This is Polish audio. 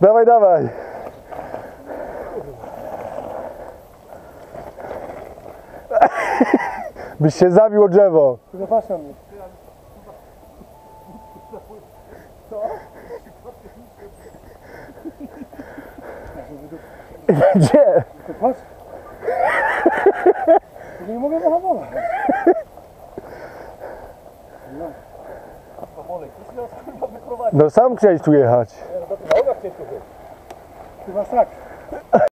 Dawaj, dawaj. Byś się zabił o drzewo. Zapatrz na mnie. Co? Gdzie? Patrz. Nie mogę zahamować. No sam chciałeś tu jechać. Chyba tak.